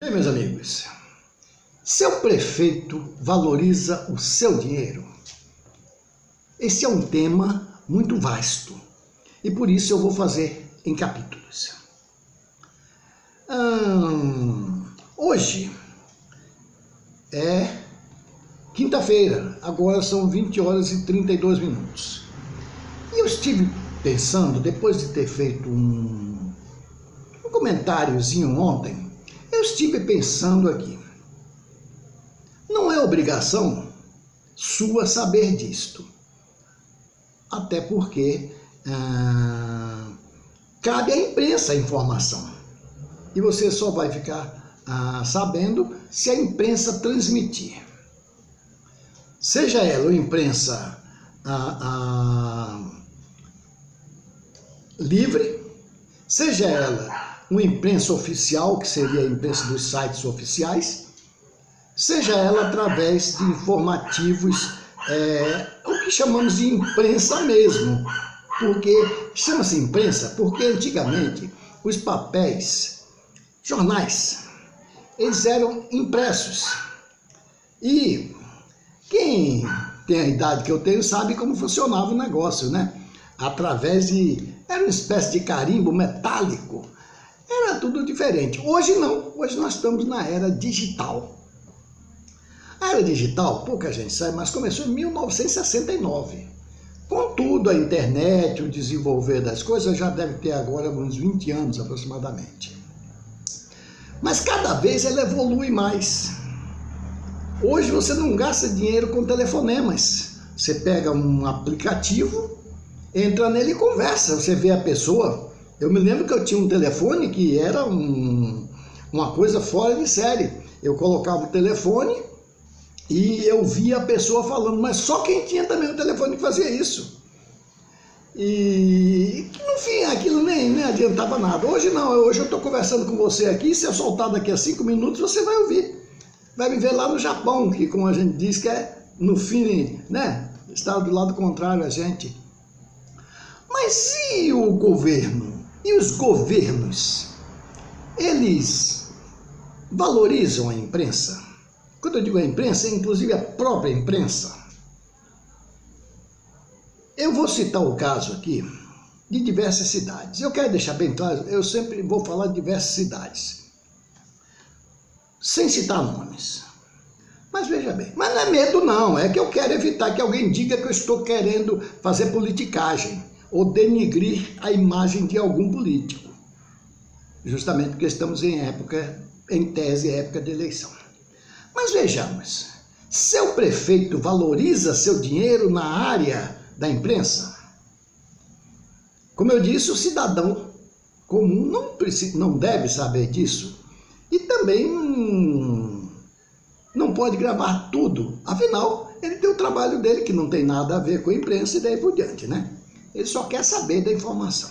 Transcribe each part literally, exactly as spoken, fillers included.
Bem, meus amigos, seu prefeito valoriza o seu dinheiro? Esse é um tema muito vasto e por isso eu vou fazer em capítulos. Hum, hoje é quinta-feira, agora são vinte horas e trinta e dois minutos. E eu estive pensando, depois de ter feito um, um comentáriozinho ontem, eu estive pensando aqui. Não é obrigação sua saber disto. Até porque ah, cabe à imprensa a informação. E você só vai ficar ah, sabendo se a imprensa transmitir. Seja ela uma imprensa ah, ah, livre, seja ela uma imprensa oficial, que seria a imprensa dos sites oficiais, seja ela através de informativos, é, o que chamamos de imprensa mesmo. Porque chama-se imprensa porque antigamente os papéis, jornais, eles eram impressos. E quem tem a idade que eu tenho sabe como funcionava o negócio, né? Através de... era uma espécie de carimbo metálico. Era tudo diferente. Hoje não. Hoje nós estamos na era digital. A era digital, pouca gente sabe, mas começou em mil novecentos e sessenta e nove. Contudo, a internet, o desenvolver das coisas já deve ter agora uns vinte anos aproximadamente. Mas cada vez ela evolui mais. Hoje você não gasta dinheiro com telefonemas. Você pega um aplicativo, entra nele e conversa. Você vê a pessoa. Eu me lembro que eu tinha um telefone que era um, uma coisa fora de série. Eu colocava o telefone e eu via a pessoa falando, mas só quem tinha também o telefone que fazia isso. E no fim aquilo nem, nem adiantava nada. Hoje não, hoje eu estou conversando com você aqui, se eu soltar daqui a cinco minutos você vai ouvir. Vai me ver lá no Japão, que como a gente diz que é no fim, né? Está do lado contrário a gente. Mas e o governo? E os governos? Eles valorizam a imprensa? Quando eu digo a imprensa, é inclusive a própria imprensa. Eu vou citar o caso aqui de diversas cidades. Eu quero deixar bem claro, eu sempre vou falar de diversas cidades, sem citar nomes. Mas veja bem, mas não é medo não, é que eu quero evitar que alguém diga que eu estou querendo fazer politicagem ou denigrir a imagem de algum político. Justamente porque estamos em época, em tese, época de eleição. Mas vejamos, seu prefeito valoriza seu dinheiro na área da imprensa? Como eu disse, o cidadão comum não, precisa, não deve saber disso e também hum, não pode gravar tudo. Afinal, ele tem o trabalho dele que não tem nada a ver com a imprensa e daí por diante, né? Ele só quer saber da informação.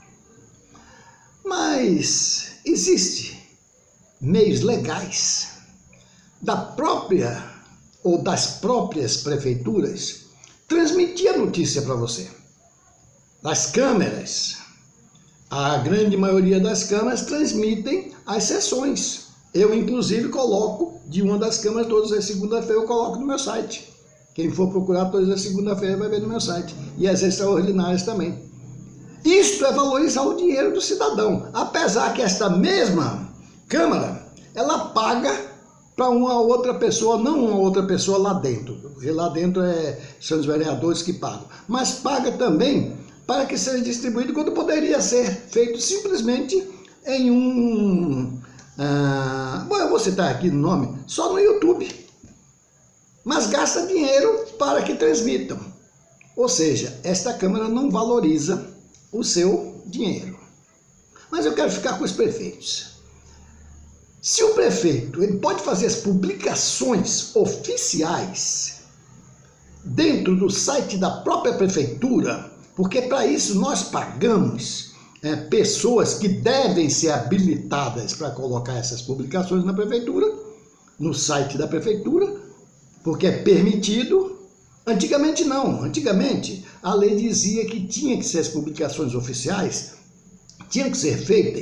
Mas existe meios legais da própria ou das próprias prefeituras transmitir a notícia para você. Das câmeras, a grande maioria das câmeras transmitem as sessões. Eu, inclusive, coloco de uma das câmeras todas as segunda-feira, eu coloco no meu site. Quem for procurar todas as segunda-feira vai ver no meu site. E as extraordinárias também. Isto é valorizar o dinheiro do cidadão. Apesar que esta mesma câmara, ela paga para uma outra pessoa, não uma outra pessoa lá dentro. Porque lá dentro é, são os vereadores que pagam. Mas paga também para que seja distribuído quando poderia ser feito simplesmente em um... Ah, bom, eu vou citar aqui o nome, só no YouTube. Mas gasta dinheiro para que transmitam. Ou seja, esta Câmara não valoriza o seu dinheiro. Mas eu quero ficar com os prefeitos. Se o prefeito ele pode fazer as publicações oficiais dentro do site da própria prefeitura, porque para isso nós pagamos é, pessoas que devem ser habilitadas para colocar essas publicações na prefeitura, no site da prefeitura, porque é permitido. Antigamente não, antigamente a lei dizia que tinha que ser as publicações oficiais, tinham que ser feitas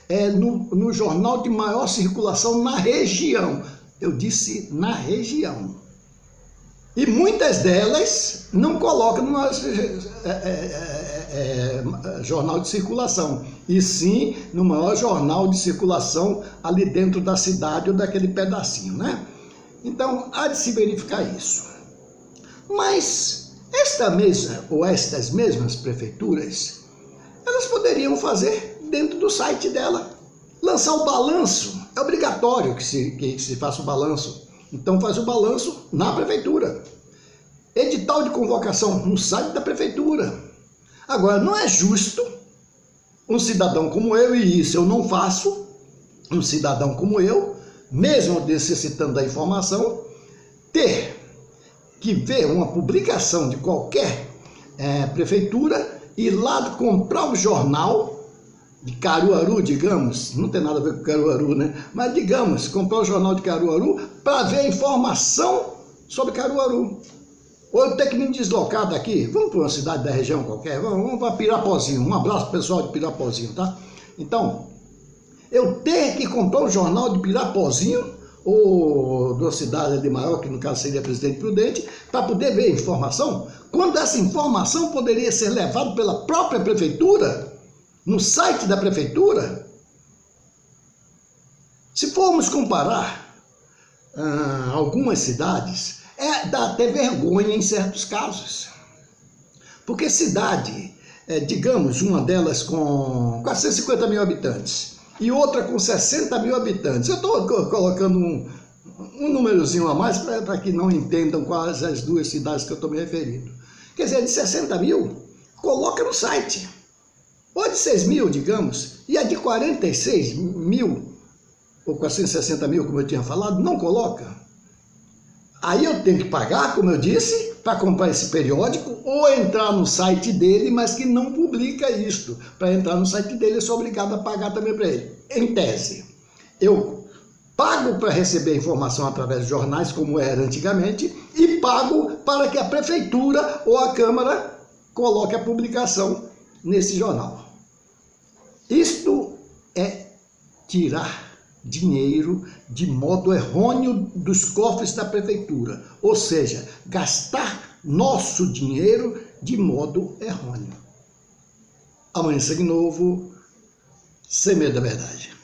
é, no, no jornal de maior circulação na região. Eu disse na região. E muitas delas não colocam no é, é, é, é, jornal de circulação, e sim no maior jornal de circulação ali dentro da cidade ou daquele pedacinho, né? Então, há de se verificar isso. Mas esta mesma ou estas mesmas prefeituras, elas poderiam fazer dentro do site dela, lançar o balanço. É obrigatório que se, que se faça o balanço. Então faz o balanço na prefeitura. Edital de convocação no site da prefeitura. Agora, não é justo um cidadão como eu, e isso eu não faço, um cidadão como eu, mesmo necessitando da informação, ter que ver uma publicação de qualquer é, prefeitura e lá comprar o jornal de Caruaru, digamos, não tem nada a ver com Caruaru, né? Mas digamos, comprar o jornal de Caruaru para ver a informação sobre Caruaru. Ou eu tenho que me deslocar daqui, vamos para uma cidade da região qualquer, vamos, vamos para Pirapozinho, um abraço pessoal de Pirapozinho, tá? Então, eu ter que comprar o jornal de Pirapozinho, ou de uma cidade de maior, que no caso seria Presidente Prudente, para poder ver a informação, quando essa informação poderia ser levada pela própria prefeitura, no site da prefeitura. Se formos comparar ah, algumas cidades, é, dá até vergonha em certos casos. Porque cidade, é, digamos, uma delas com quatrocentos e cinquenta mil habitantes e outra com sessenta mil habitantes, eu estou colocando um, um númerozinho a mais para que não entendam quais as duas cidades que eu estou me referindo. Quer dizer, de sessenta mil, coloca no site. Ou de seis mil, digamos, e a de quarenta e seis mil, ou quatrocentos e sessenta mil, como eu tinha falado, não coloca. Aí eu tenho que pagar, como eu disse, para comprar esse periódico, ou entrar no site dele, mas que não publica isto. Para entrar no site dele, eu sou obrigado a pagar também para ele. Em tese, eu pago para receber informação através de jornais, como era antigamente, e pago para que a prefeitura ou a Câmara coloque a publicação nesse jornal. Isto é tirar dinheiro de modo errôneo dos cofres da prefeitura, ou seja, gastar nosso dinheiro de modo errôneo. Amanhã segue novo, sem medo da verdade.